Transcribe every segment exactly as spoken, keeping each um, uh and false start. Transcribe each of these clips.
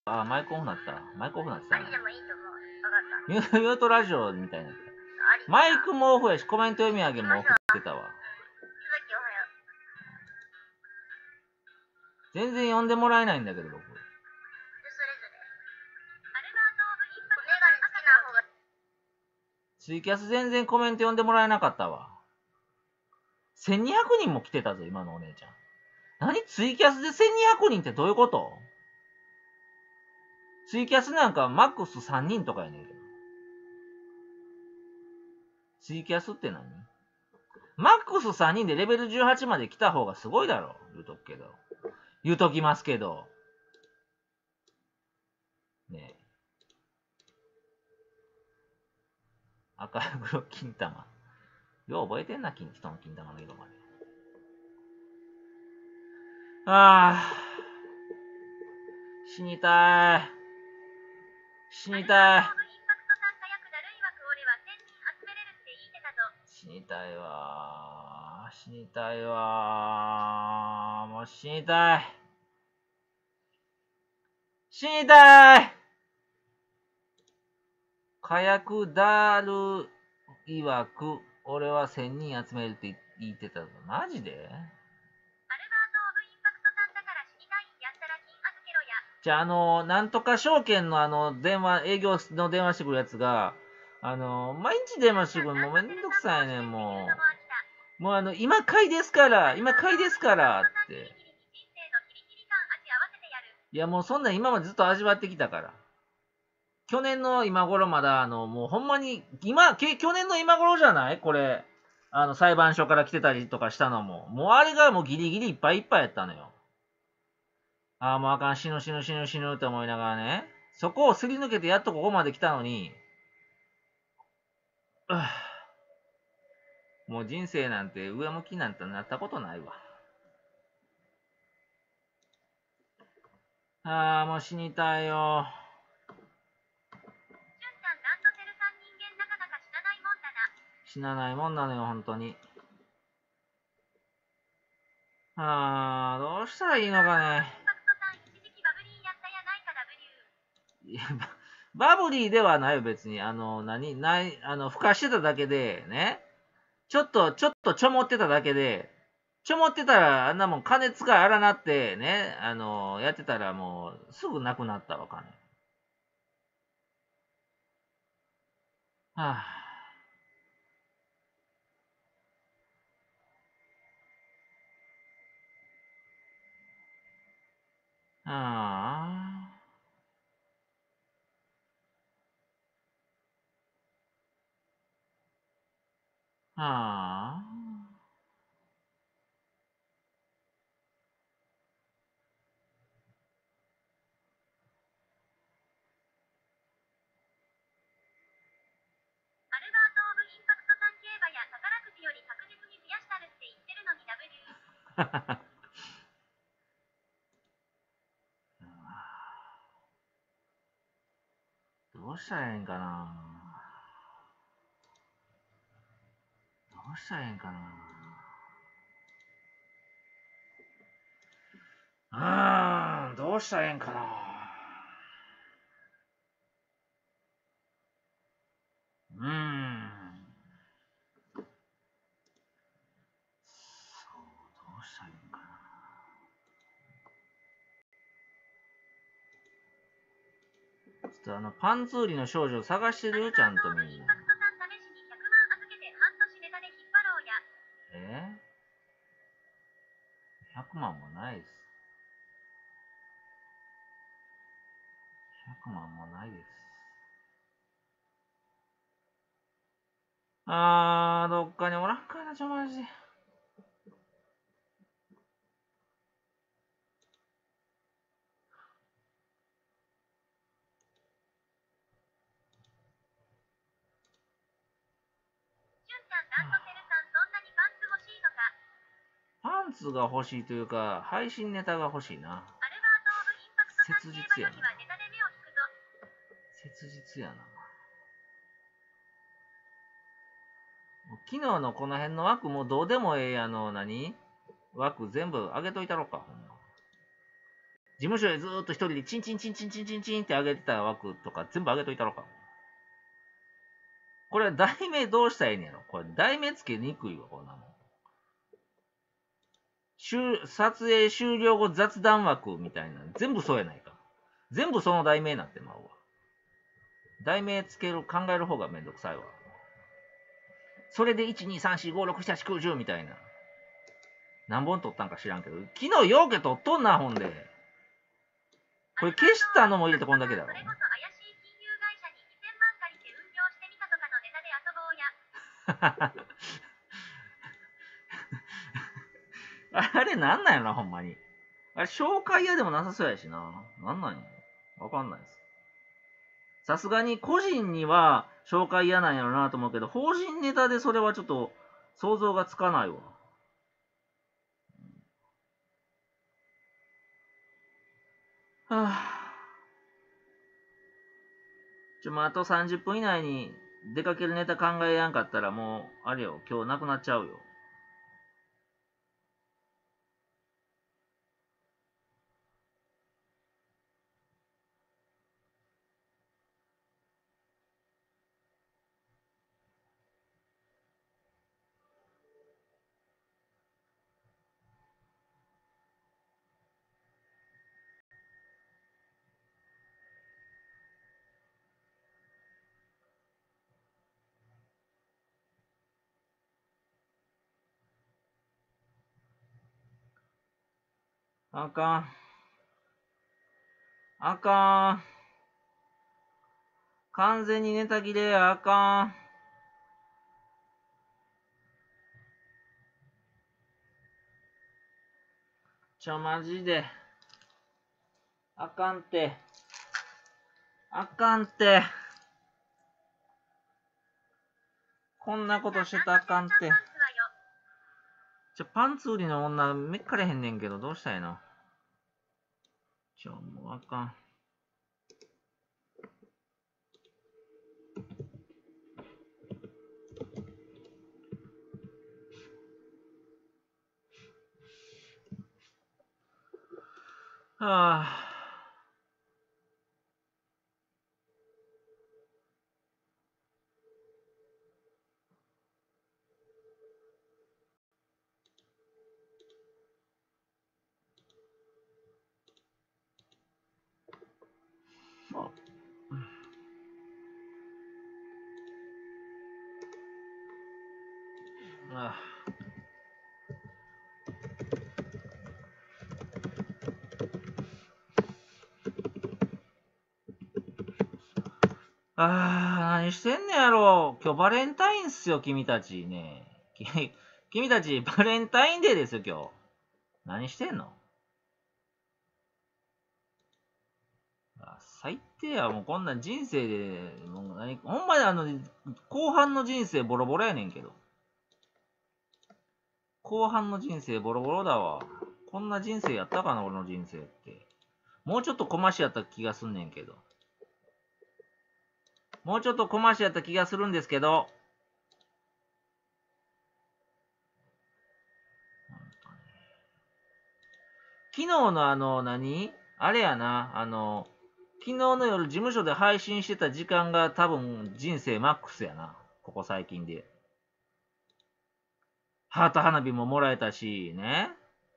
あ、マイクオフなった。マイクオフなってたな。 ありでもいいと思う。わかった。 ミュミュートラジオみたいな。マイクもオフやし、コメント読み上げもオフってたわ。 うん。鈴木おはよう。 全然読んでもらえないんだけど、僕。 それぞれ。アルバート・オブ・インパクト。メガネ好きな方が。 ツイキャス全然コメント読んでもらえなかったわ。せんにひゃくにんも来てたぞ、今のお姉ちゃん。何ツイキャスでせんにひゃくにんってどういうこと？ツイキャスなんかマックスさんにんとかやねんけど。ツイキャスって何？マックスさんにんでレベルじゅうはちまで来た方がすごいだろ。言うとくけど。言うときますけど。ねえ。赤黒金玉。よう覚えてんな、金人の金玉の色まで。ああ。死にたい。死にたい。死にたいわー。死にたいわー。もう死にたい。死にたい。火薬ダール曰く、俺はせんにん集めるって言ってたぞ。マジで？じゃあ、あの、なんとか証券のあの、電話、営業の電話してくるやつが、あの、毎日電話してくるもうめんどくさいねん、もう。もうあの、今買いですから、今買いですから、って。いや、もうそんなん今までずっと味わってきたから。去年の今頃まだ、あの、もうほんまに、今、け去年の今頃じゃないこれ。あの、裁判所から来てたりとかしたのも。もうあれがもうギリギリいっぱいいっぱいやったのよ。ああ、もうあかん、死ぬ死ぬ死ぬ死ぬって思いながらね。そこをすり抜けてやっとここまで来たのに、うぅもう人生なんて上向きなんてなったことないわ。ああ、もう死にたいよ。死なないもんなのよ、本当に。ああ、どうしたらいいのかね。いや、バブリーではないよ、別に。あの、何、ない、あの、ふかしてただけで、ね。ちょっと、ちょっとちょもってただけで、ちょもってたら、あんなもん金使い荒なって、ね。あの、やってたらもう、すぐなくなったわ、金。はあ。ああ。ああ。 アルバート・オブ・インパクトさん競馬や宝くじより確実に増やしたるって言ってるのに W。 どうしたらええんかな。どうしたらええんかな。うーん、どうしたらええんかな。うーん。そう、どうしたらええんかな。ちょっとあの、パンツ売りの少女探してるよ、ちゃんとみんな。えひゃくまんもないです。ひゃくまんもないです。あー、どっかにおらんかな、ちょ、マジで。パンツが欲しいというか、配信ネタが欲しいな。切実やな。切実やな。昨日のこの辺の枠もうどうでもええあの、何枠全部上げといたろか、ほんま。 事務所でずーっと一人でチンチンチンチンチンチンチンって上げてた枠とか全部上げといたろか。これ題名どうしたらええんやろ。これ題名つけにくいわ、こんなもん。撮影終了後雑談枠みたいな。全部そうやないか。全部その題名になってまうわ。題名つける、考える方がめんどくさいわ。それでいち、に、さん、よん、ご、ろく、なな、はち、きゅう、じゅうみたいな。何本撮ったんか知らんけど。昨日ようけ撮っとんな、ほんで。これ消したのも入れてこんだけだろ。 それこそ怪しい金融会社ににせんまん借りて運用してみたとかのネタで遊ぼうや。 あれなんなんやろな、ほんまに。あれ、紹介屋でもなさそうやしな。なんなんやろ。わかんないです。さすがに個人には紹介嫌なんやろなと思うけど、法人ネタでそれはちょっと想像がつかないわ。はぁ。ちょ、まあ、あとさんじゅっぷん以内に出かけるネタ考えやんかったらもう、あれよ、今日なくなっちゃうよ。あかん。あかん。完全にネタ切れや、あかん。ちょ、マジで。あかんて。あかんて。こんなことしてたらあかんて。ちょ、パンツ売りの女、めっかれへんねんけど、どうしたらええの。ちょ、もうあかん。はぁ。ああー、何してんねやろ。今日バレンタインっすよ、君たちね。き君たち、バレンタインデーですよ、今日。何してんの。あ、最低や、もうこんなん人生で、もう何ほんまにあの、後半の人生ボロボロやねんけど。後半の人生ボロボロだわ。こんな人生やったかな、俺の人生って。もうちょっと小増しやった気がすんねんけど。もうちょっと小増しやった気がするんですけど。昨日のあの、何あれやな、あの、昨日の夜事務所で配信してた時間が多分人生マックスやな。ここ最近で。ハート花火ももらえたし、ね。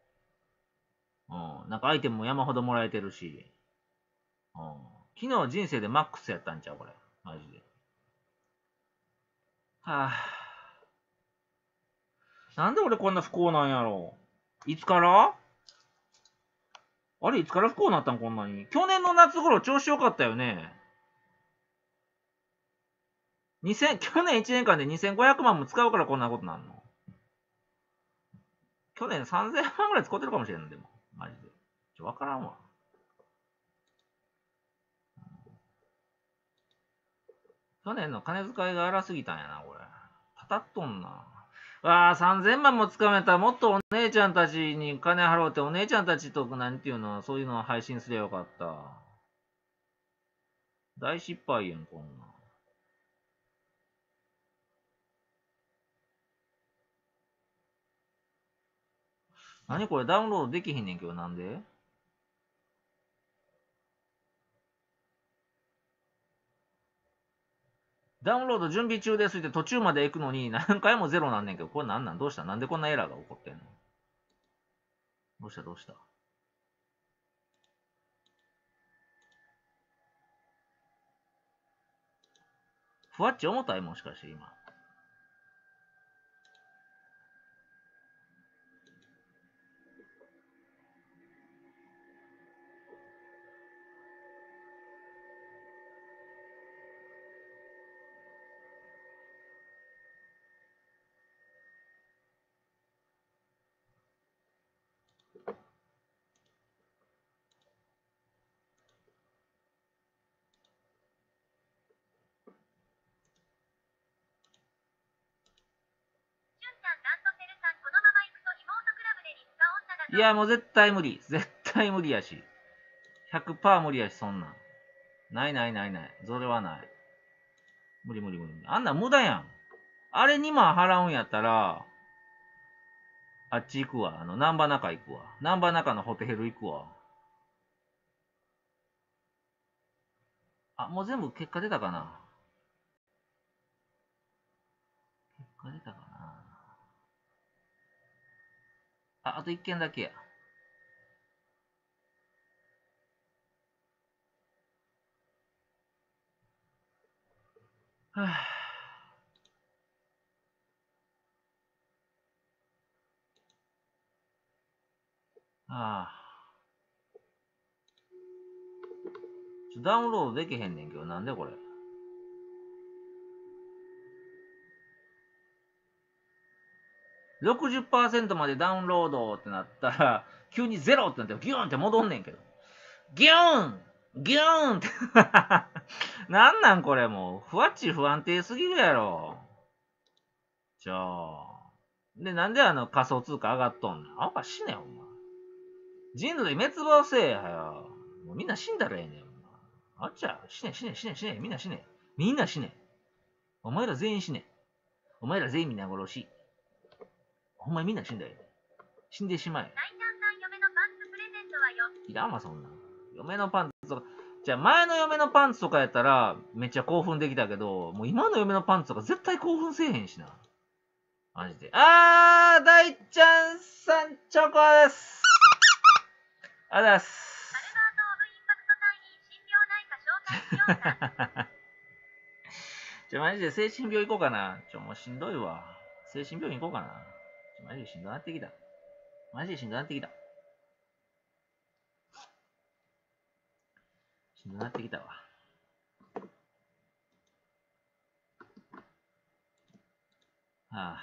うん。なんかアイテムも山ほどもらえてるし。うん。昨日人生でマックスやったんちゃうこれ。マジで。はぁ、なんで俺こんな不幸なんやろ。いつからあれいつから不幸になったんこんなに。去年の夏頃調子良かったよね。にせん、去年いちねんかんでにせんごひゃくまんも使うからこんなことなんの。去年さんぜんまんぐらい使ってるかもしれんの、でも。マジで。ちょ、わからんわ。去年の金遣いが荒すぎたんやな、これ。たたっとんな。わあ、さんぜんまんも使めたらもっとお姉ちゃんたちに金払うて、お姉ちゃんたちと、なんていうの、そういうのを配信すればよかった。大失敗やん、こんなん。何これダウンロードできへんねんけど、なんでダウンロード準備中ですって途中まで行くのに何回もゼロなんねんけど、これなんなんどうしたなんでこんなエラーが起こってんのどうしたどうしたふわっち重たいもしかして今。 しゅんちゃん、ランドセルさん、このまま行くと妹クラブでリスカ女だぞ。 いや、もう絶対無理。絶対無理やし。ひゃくパーセント 無理やし、そんなん。ないないないない。それはない。無理無理無理。あんなん無駄やん。あれにまん払うんやったら、あっち行くわ。あの、南波中行くわ。南波中のホテル行くわ。あ、もう全部結果出たかな結果出たかなあ、あと一件だけや。はぁ。ああ。ちょダウンロードできへんねんけど、なんでこれ。ろくじゅっパーセント までダウンロードってなったら、急にゼロってなってギューンって戻んねんけど。ギューンギューンってなんなんこれもう。ふわっち不安定すぎるやろ。じゃあ。で、なんであの仮想通貨上がっとんのあんま死ねん、ほんま。人類滅亡せえやよ。もうみんな死んだらええねん。あっちゃ、死ね死ね死ね死ね。みんな死ね。みんな死ね。お前ら全員死ね。お前ら全員皆殺し。ほんまにみんな死んだよ。死んでしまえ。 ナイちゃんさん、嫁のパンツプレゼントはよ。 いらんわ、そんなん。嫁のパンツとか。じゃあ前の嫁のパンツとかやったらめっちゃ興奮できたけど、もう今の嫁のパンツとか絶対興奮せえへんしな。マジで。あー、大ちゃんさんチョコです。ありがとうございます。 アルバート・オブ・インパクトさん、いい心療内科紹介しようか。 じゃあマジで精神病行こうかな。ちょ、もうしんどいわ。精神病院行こうかな。ちょマジでしんどなってきた。マジでしんどなってきた。しんどなってきたわ。はあ。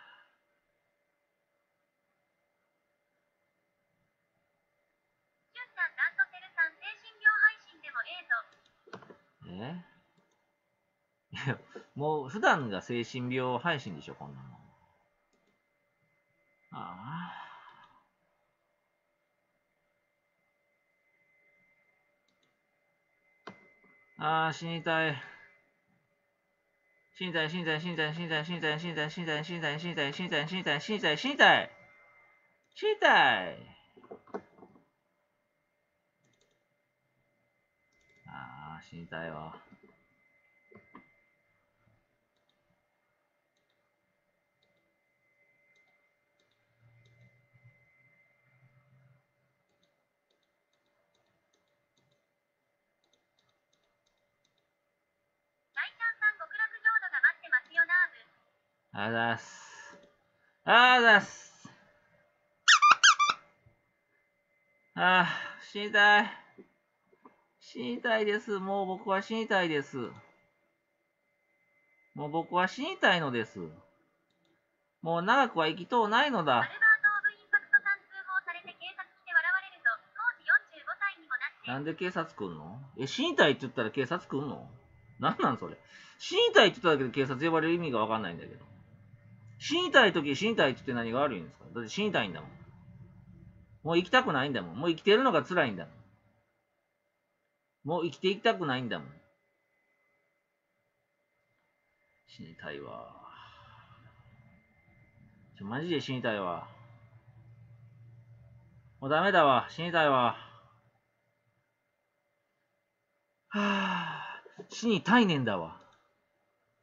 しゅんちゃん、ランドセルさん、精神病配信でもええぞ。 えいや、もう普段が精神病配信でしょ、こんなの。ああ。ああ、死にたい。死にたい、死にたい、死にたい、死にたい、死にたい、死にたい、死にたい、死にたい、死にたい、死にたい、死にたい、死にたい、死にたい。死にたい。ああ、死にたいわ。 ナイちゃんさん、極楽浄土が待ってますよ、ナーブ。 あざっす。あざっす。ああ、死にたい。死にたいです。もう僕は死にたいです。もう僕は死にたいのです。もう長くは生きとうないのだ。 アルバート・オブ・インパクトさん、通報されて警察来て笑われるぞ。当時よんじゅうごさいにもなって。 なんで警察来んのえ、死にたいって言ったら警察来んのなんなんそれ。死にたいって言っただけで警察呼ばれる意味がわかんないんだけど。死にたい時死にたいって言って何が悪いんですかだって死にたいんだもん。もう生きたくないんだもん。もう生きてるのが辛いんだもん。もう生きていきたくないんだもん。死にたいわ。ちょ、マジで死にたいわ。もうダメだわ。死にたいわ。はぁ、死にたいねんだわ。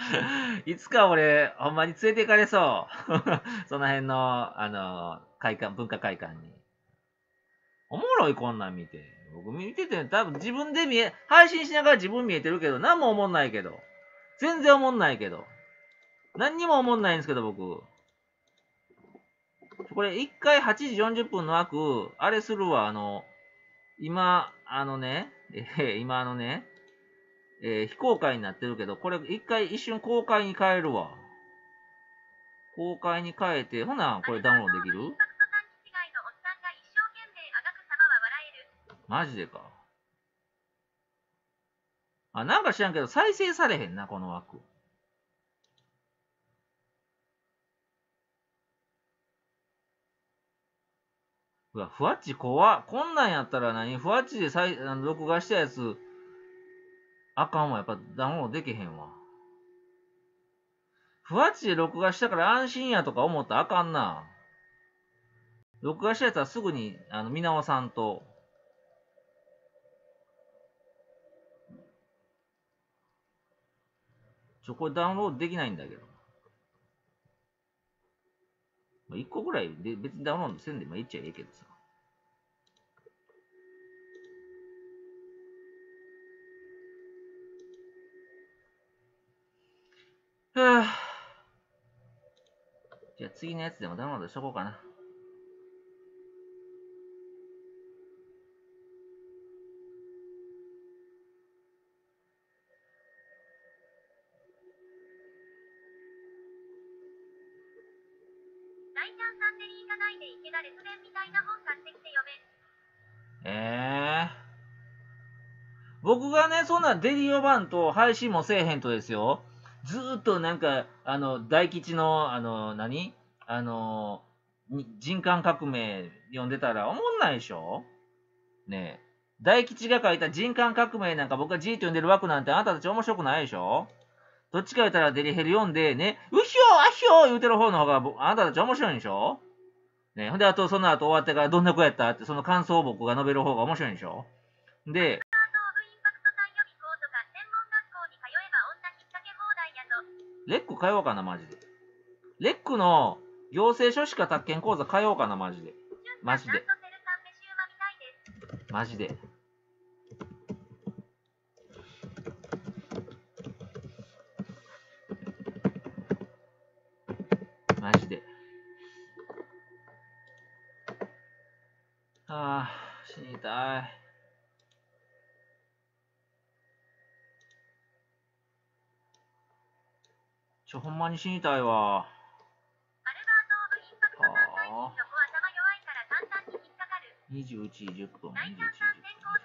いつか俺、ほんまに連れて行かれそう。その辺の、あの、会館、文化会館に。おもろい、こんなん見て。僕見てて、多分自分で見え、配信しながら自分見えてるけど、何も思んないけど。全然思んないけど。何にも思んないんですけど、僕。これ、いっかいはちじよんじゅっぷんの枠、あれするわ、あの、今、あのね、えー、今あのね、えー、非公開になってるけど、これ一回一瞬公開に変えるわ。公開に変えて、ほな、これダウンロードできる？マジでか。あ、なんか知らんけど、再生されへんな、この枠。うわ、ふわっち怖っ。こんなんやったら何ふわっちで再あの録画したやつ、あかんわ。やっぱダウンロードできへんわ。ふわっちで録画したから安心やとか思ったらあかんな。録画したやつはすぐにあの見直さんと。ちょ、これダウンロードできないんだけど。まあ、いっこぐらいで別にダウンロードせんでもいいっちゃええけどさ。はぁ。じゃあ次のやつでもダウンロードしとこうかな。 大ちゃんさんデリ行かないで池田列伝みたいな本買ってきて読め。 ええー。僕がね、そんなデリーオバンと配信もせえへんとですよ。ずーっとなんか、あの、大吉の、あの、何あの、人間革命読んでたら思んないでしょねえ。大吉が書いた人間革命なんか僕がじーっと読んでる枠なんてあなたたち面白くないでしょ？どっちか言ったらデリヘル読んでね、うひょーあひょー言うてる方の方があなたたち面白いんでしょ？ねえ。ほんで、あとその後終わってからどんな子やったってその感想を僕が述べる方が面白いんでしょ？で、レック通おうかな、マジで。レックの行政書士か宅建講座通おうかな、マジで。マジで。マジで。マジで。ああ、死にたい。ちょ、ほんまに死にたいわ。にじゅういちじじゅっぷん。にじゅういちじじゅっぷん。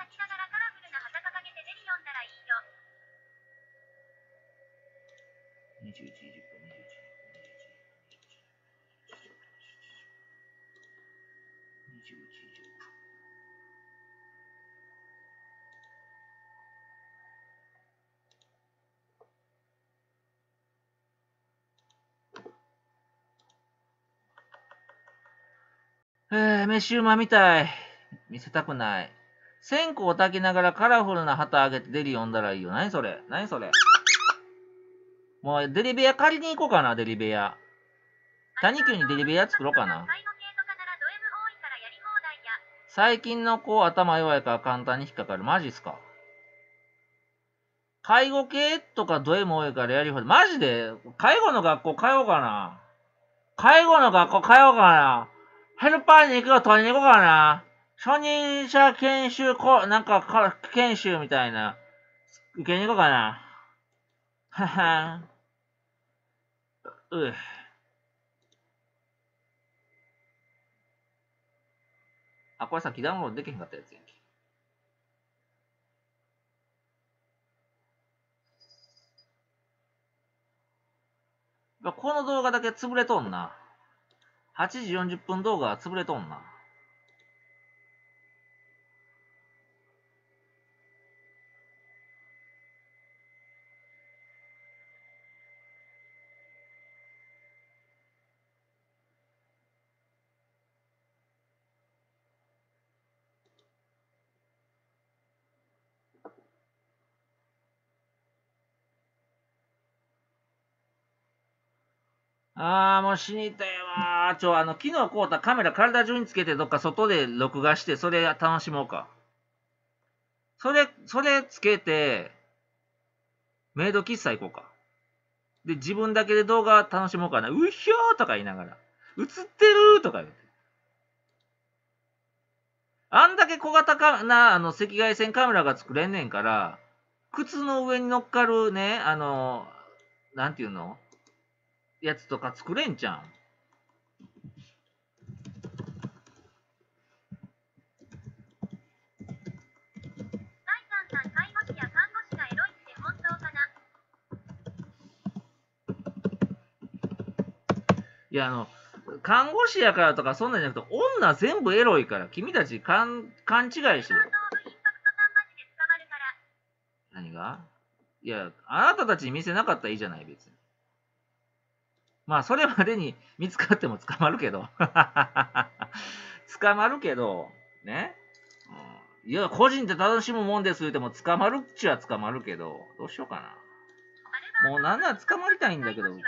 にじゅういちじじゅっぷん。にじゅういちじじゅっぷん。えー、飯うまみたい。見せたくない。線香を焚きながらカラフルな旗あげてデリ読んだらいいよ。何それ何それもうデリ部屋借りに行こうかな、デリ部屋。谷急にデリ部屋作ろうかな。最近の子頭弱いから簡単に引っかかる。マジっすか？介護系とかド M 多いからやりほど。マジで介護の学校通おうかな。介護の学校通おうかな。ヘルパーに行くよ、取りに行こうかな。初任者研修こ、なんかか、研修みたいな。受けに行こうかな。ははん。うぅ。あ、これさっきダウンロードできへんかったやつやんけ。この動画だけ潰れとんな。はちじよんじゅっぷん動画は潰れとんな。 ああ、もう死にたいわー。ちょ、あの、昨日買うたカメラ体中につけてどっか外で録画して、それ楽しもうか。それ、それつけて、メイド喫茶行こうか。で、自分だけで動画楽しもうかな。うひょーとか言いながら。映ってるとか言って。あんだけ小型かな、あの、赤外線カメラが作れんねんから、靴の上に乗っかるね、あの、なんていうのやつとか作れんじゃん。 第三さん、介護士や看護師がエロいって本当かな。 いや、あの、看護師やからとかそんなんじゃなくて、女全部エロいから、君たち勘勘違いしてる。 アルバート・オブ・インパクトさんマジで捕まるから。 何がいや、あなたたちに見せなかったらいいじゃない、別に。まあ、それまでに見つかっても捕まるけど。捕まるけど、ね。うん、いや、個人で楽しむもんです言っても捕まるっちゃ捕まるけど、どうしようかな。もうなんなら捕まりたいんだけど、僕。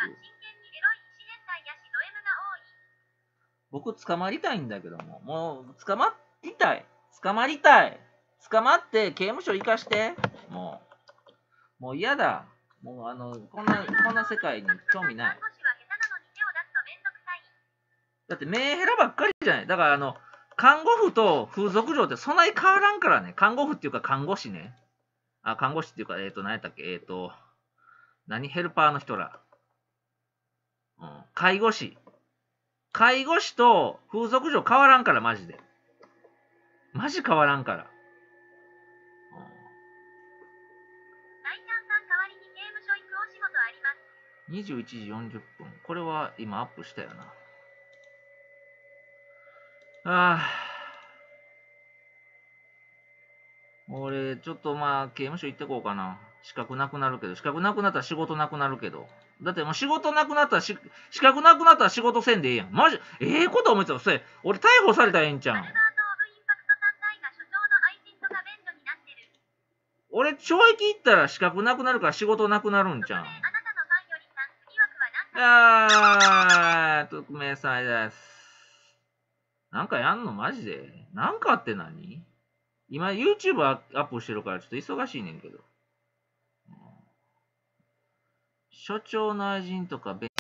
僕捕まりたいんだけども、もう捕まりたい。捕まりたい。捕まって刑務所行かして。もう、もう嫌だ。もうあの、こんな、こんな世界に興味ない。だってメンヘラばっかりじゃない。だからあの、看護婦と風俗嬢ってそんなに変わらんからね。看護婦っていうか看護師ね。あ、看護師っていうか、えっ、ー、と、何やったっけ、えっ、ー、と、何ヘルパーの人ら。うん。介護士。介護士と風俗嬢変わらんから、マジで。マジ変わらんから。にじゅういちじよんじゅっぷん。これは今アップしたよな。ああ。俺、ちょっとまあ、刑務所行ってこうかな。資格なくなるけど、資格なくなったら仕事なくなるけど。だってもう仕事なくなったらし、資格なくなったら仕事せんでええやん。マジ、ええこと思いついた。それ、俺逮捕されたらええんちゃうん。俺、懲役行ったら資格なくなるから仕事なくなるんちゃうん。あー、匿名さんです。なんかやんのマジでなんかって何今 YouTube アップしてるからちょっと忙しいねんけど。所長の愛人とかべ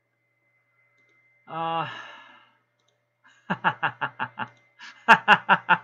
あー。